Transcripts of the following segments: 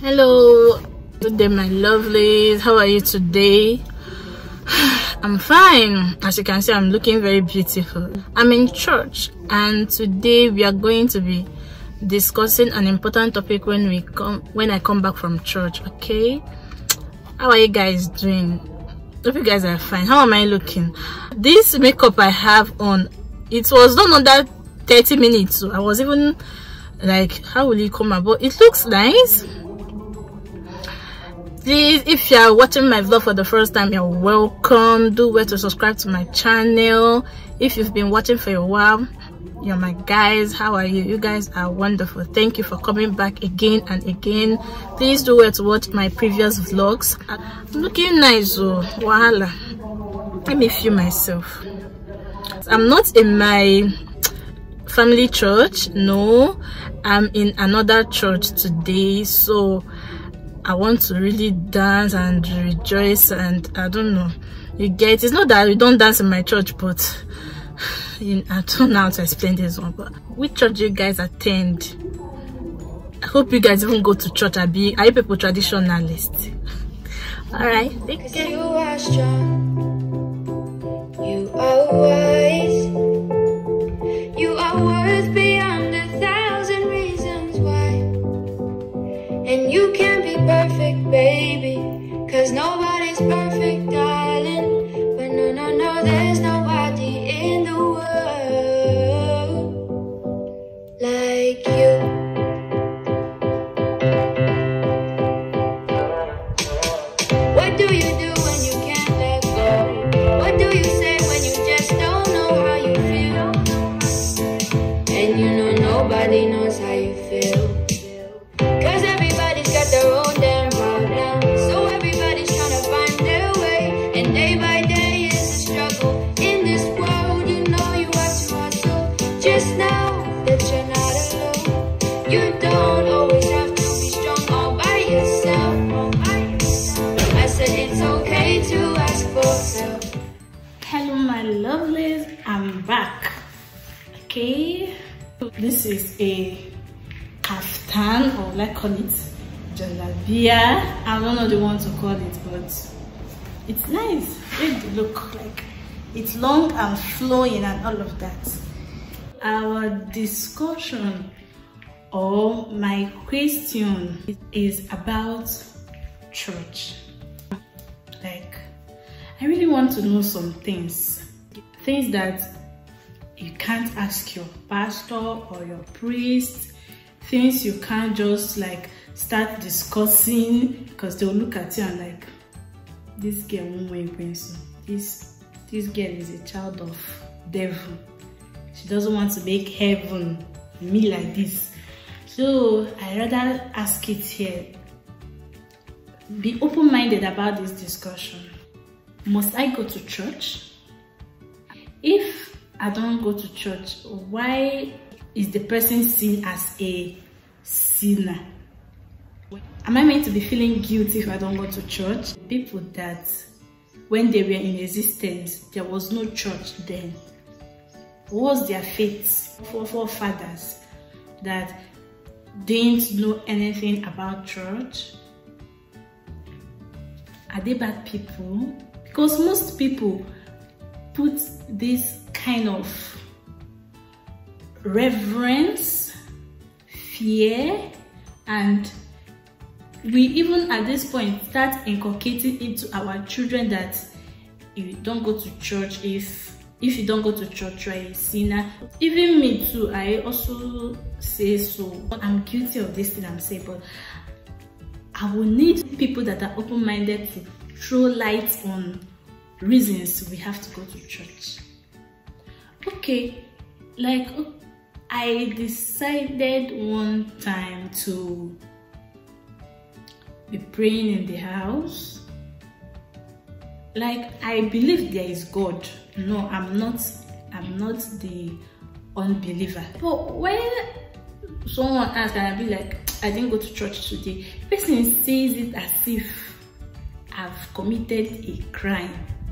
Hello, good day my lovelies. How are you today? I'm fine. As you can see, I'm looking very beautiful. I'm in church and today we are going to be discussing an important topic when I come back from church. Okay, how are you guys doing? Hope you guys are fine. How am I looking? This makeup I have on, it was done under 30 minutes, so I was even like, how will it come out? But it looks nice. Please, if you are watching my vlog for the first time, you're welcome. Do well to subscribe to my channel. If you've been watching for a while, you're my guys. How are you? You guys are wonderful. Thank you for coming back again and again. Please do well to watch my previous vlogs. I'm looking nice, oh voila. Let me feel myself. I'm not in my family church, no, I'm in another church today, so I want to really dance and rejoice, and I don't know, you get, it's not that we don't dance in my church, but I don't know how to explain this one. But which church do you guys attend? I hope you guys even go to church. Are you people traditionalists? All right, take care. You are strong, you are wise, you are worth beyond 1,000 reasons why, and you can be perfect, baby, 'cause nobody's perfect, darling. But no, there's nobody in the world like you. What do you do when you can't let go? What do you say when you just don't know how you feel? And you know nobody knows how you feel, 'cause everybody's got their own damn problem. So everybody's trying to find their way, and day by day is a struggle. In this world, you know you have to hustle. Just know that you're not alone. You don't always have to be strong all by yourself. I said it's okay to ask for help. Hello my lovelies, I'm back. Okay, this is a kaftan, or like call it jalabia. I don't know the one to call it, but it's nice. It look like it's long and flowing and all of that. Our discussion or my question is about church. Like, I really want to know some things that you can't ask your pastor or your priest, things you can't just like start discussing, because they'll look at you and like, this girl won't wear pencil. This girl is a child of devil. She doesn't want to make heaven me like this. So I rather ask it here. Be open-minded about this discussion. Must I go to church? If I don't go to church, why is the person seen as a sinner? Am I meant to be feeling guilty if I don't go to church? People that when they were in existence, there was no church then. What was their fate? Forefathers that didn't know anything about church? Are they bad people? Because most people put this kind of reverence, fear, and we even at this point start inculcating into our children that if you don't go to church, if you don't go to church, you're a sinner. Even me too, I also say so. I'm guilty of this thing I'm saying, but I will need people that are open-minded to throw light on reasons we have to go to church. Okay, like I decided one time to be praying in the house. Like, I believe there is God. No, I'm not the unbeliever. But when someone asks and I be like, I didn't go to church today, the person says it as if I've committed a crime.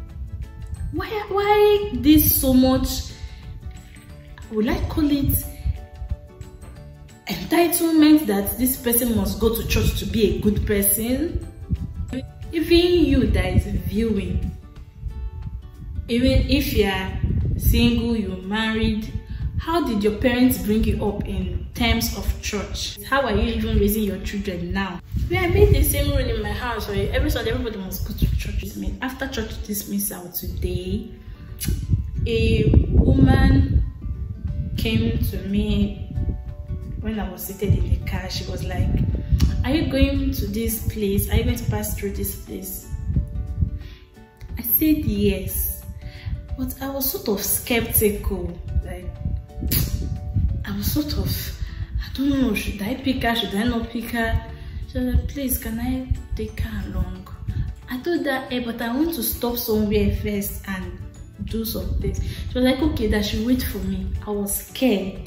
Why this so much, would I call it entitlement that this person must go to church to be a good person. Even you that is viewing, even if you are single, you're married, how did your parents bring you up in terms of church? How are you even raising your children now? I made the same rule in my house, right? Every Sunday everybody must go to church. After church dismissal today, a woman came to me when I was seated in the car. She was like, "Are you going to this place? Are you going to pass through this place?" I said yes, but I was sort of skeptical. Like, I was sort of, I don't know, should I pick her, should I not pick her? She was like, "Please, can I take her along?" I told her, "Hey, but I want to stop somewhere first and do some things." She was like, "Okay, that she wait for me." I was scared.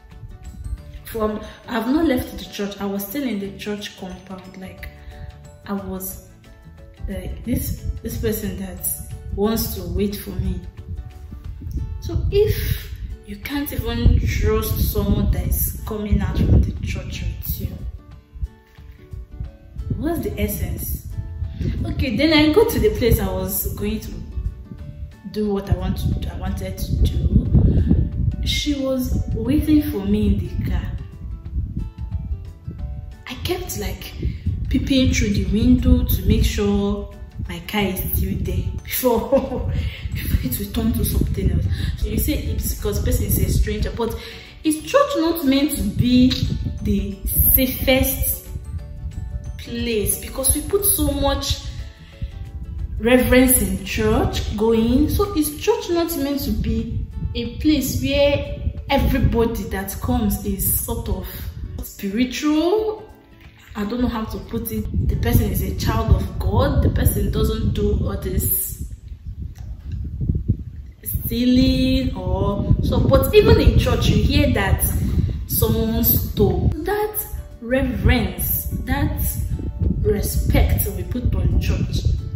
I've not left the church. I was still in the church compound. Like, I was like this person that wants to wait for me. So if you can't even trust someone that is coming out from the church with you, what's the essence? Okay, then I go to the place I was going to do what I wanted to do. She was waiting for me in the car. I kept like peeping through the window to make sure my car is still there before it will turn to something else. So you say it's because the person is a stranger, but is church not meant to be the safest place? Because we put so much reverence in church going. So is church not meant to be a place where everybody that comes is sort of spiritual? I don't know how to put it. The person is a child of God. The person doesn't do all this stealing or so. But even in church, you hear that someone stole. That reverence, that respect we put on church,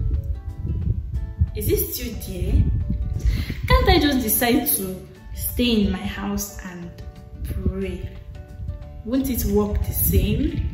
is it still there? Can't I just decide to stay in my house and pray? Won't it work the same?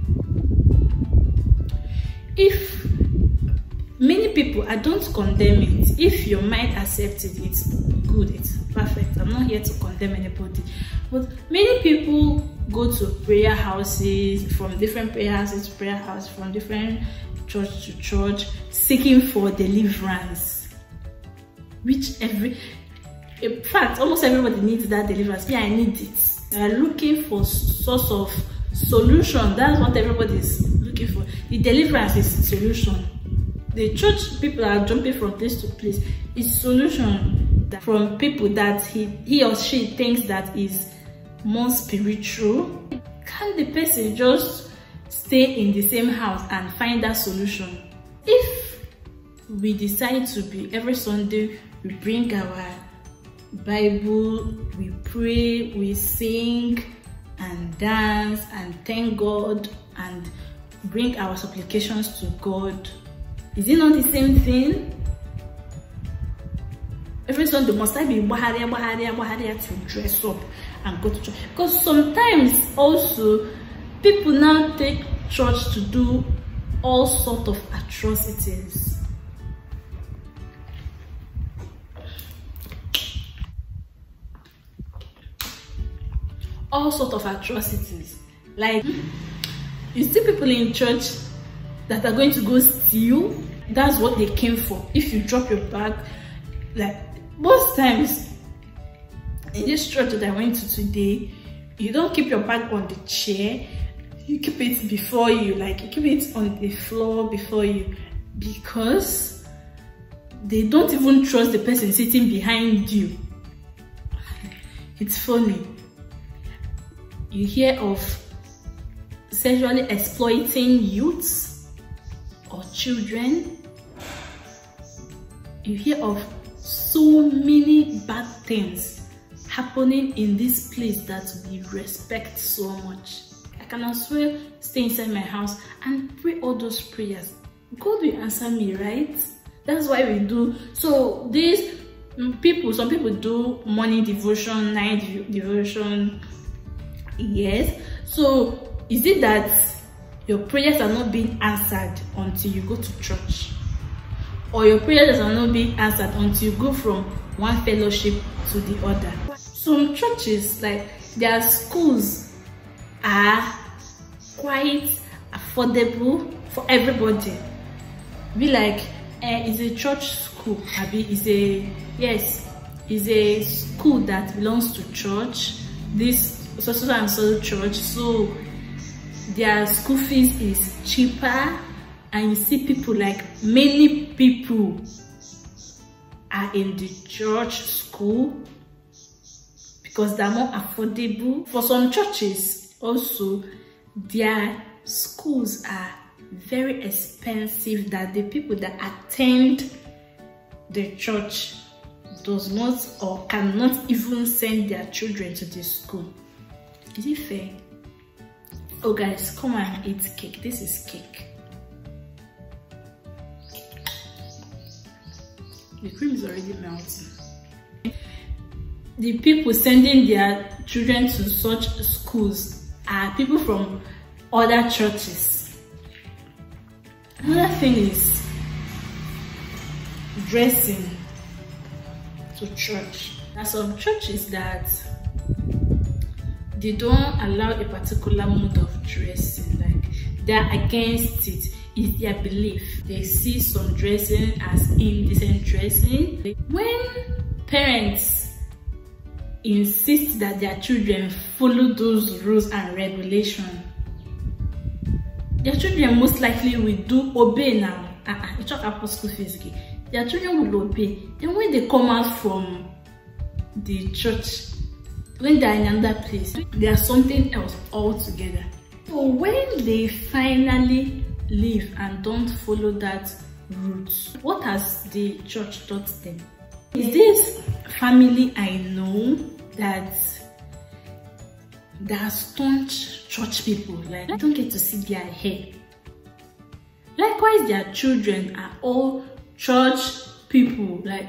If many people, I don't condemn it. If your mind accepts it, it's good, it's perfect. I'm not here to condemn anybody. But many people go to prayer houses, from different prayer houses to prayer houses, from different church to church, seeking for deliverance. Which in fact, almost everybody needs that deliverance. Yeah, I need it. They're looking for source of solution. That's what everybody is looking for. The deliverance is solution. The church people are jumping from place to place. It's solution from people that he or she thinks that is more spiritual. Can the person just stay in the same house and find that solution? If we decide to be every Sunday, we bring our Bible, we pray, we sing and dance and thank God and bring our supplications to God, is it not the same thing? Every Sunday must I be baharia to dress up and go to church? Because sometimes also people now take church to do all sorts of atrocities. All sorts of atrocities. Like, you see people in church that are going to go steal. That's what they came for. If you drop your bag, like most times in this church that I went to today, you don't keep your bag on the chair, you keep it before you, like you keep it on the floor before you, because they don't even trust the person sitting behind you. It's funny. You hear of sexually exploiting youths or children. You hear of so many bad things happening in this place that we respect so much. I can as well stay inside my house and pray all those prayers. God will answer me, right? That's why we do. So these people, some people do morning devotion, night devotion, Yes. So is it that your prayers are not being answered until you go to church? Or your prayers are not being answered until you go from one fellowship to the other? Some churches, like their schools, are quite affordable for everybody. Be like, it's a church school. It's a school that belongs to church. This so and so church, so their school fees is cheaper, and you see people, like many people are in the church school because they're more affordable. For some churches also, their schools are very expensive, that the people that attend the church does not or cannot even send their children to the school. Is it fair? Oh guys, come and eat cake. This is cake. The cream is already melting. The people sending their children to such schools are people from other churches. Another thing is dressing to church. There are some churches that they don't allow a particular mode of dressing, like they're against it. It's their belief. They see some dressing as indecent dressing. When parents insist that their children follow those rules and regulations, their children most likely will obey now. Their children will obey. Then when they come out from the church, when they are in another place, they are something else altogether. So when they finally leave and don't follow that route, what has the church taught them? Is this family I know that they are staunch church people, like I don't get to see their hair. Likewise, their children are all church people, like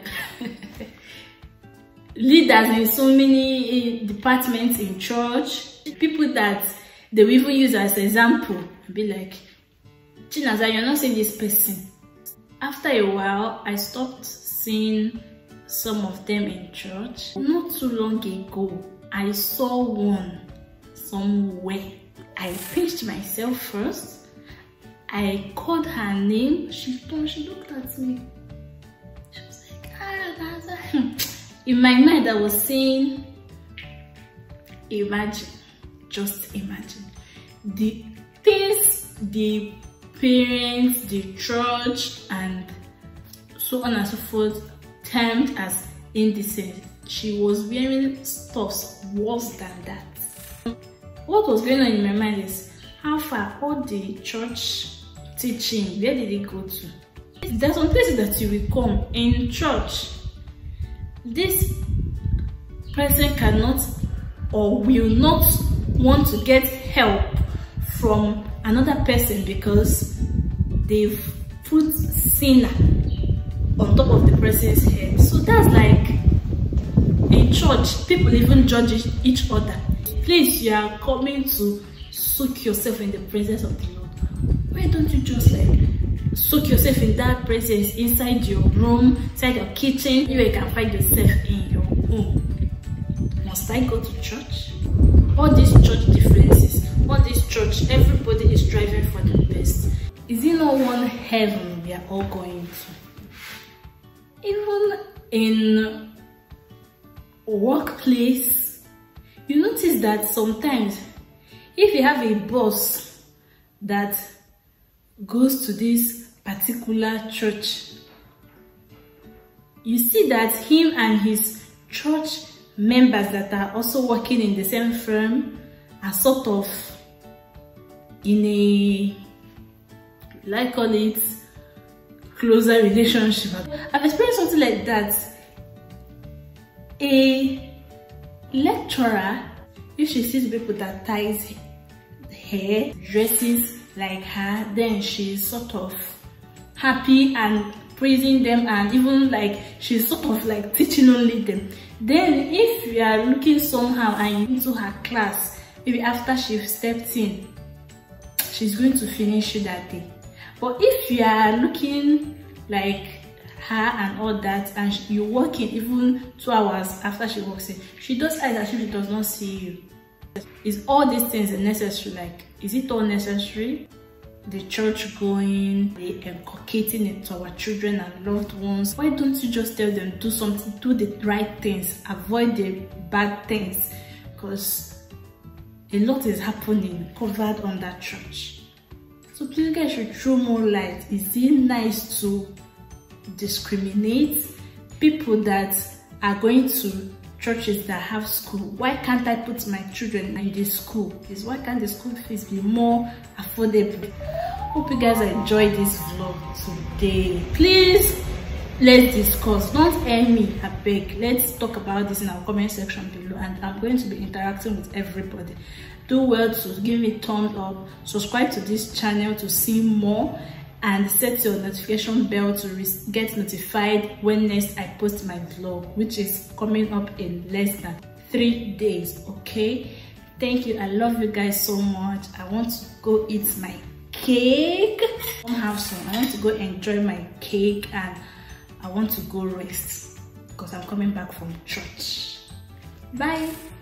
leaders in so many departments in church, people that they will even use as example, be like, Chinaza, you're not seeing this person. After a while, I stopped seeing some of them in church. Not too long ago, I saw one somewhere. I pinched myself first. I called her name. She looked at me. She was like, that's in my mind, I was saying, imagine, just imagine the things the parents, the church, and so on and so forth termed as indecent. She was wearing stuffs worse than that. What was going on in my mind is, how far all the church teaching, where did it go to? There's some places that you will come in church. This person cannot or will not want to get help from another person because they've put sinner on top of the person's head. So that's like, in church, people even judge each other. Please, you are coming to soak yourself in the presence of the Lord. Why don't you just like soak yourself in that presence inside your room, inside your kitchen, where you can find yourself in your home? Must I go to church? All these church differences, all this church, everybody is striving for the best. Is it not one heaven we are all going to? Even in workplace, you notice that sometimes if you have a boss that goes to this particular church, you see that him and his church members that are also working in the same firm are sort of in a, like call it, closer relationship. I've experienced something like that. A lecturer, if she sees people that ties hair, dresses like her, then she's sort of happy and praising them, and even like she's sort of like teaching only them. Then if you are looking somehow and you into her class maybe after she stepped in, she's going to finish it that day. But if you are looking like her and all that, and you walk in even 2 hours after she walks in, she does eyes as if she does not see you. Is all these things necessary? Like, is it all necessary? The church going, the inculcating it to our children and loved ones. Why don't you just tell them, do something, do the right things, avoid the bad things? Because a lot is happening covered under church. So please, guys, should throw more light. Is it nice to discriminate people that are going to churches that have school? Why can't I put my children in the school? Why can't the school fees be more affordable? Hope you guys enjoyed this vlog today. Please, let's discuss. Don't air me, I beg. Let's talk about this in our comment section below, and I'm going to be interacting with everybody. Do well to give me a thumbs up, subscribe to this channel to see more, and set your notification bell to get notified when next I post my vlog, which is coming up in less than 3 days. Okay, thank you. I love you guys so much. I want to go eat my cake. I don't have some. I want to go enjoy my cake, and I want to go rest because I'm coming back from church. Bye.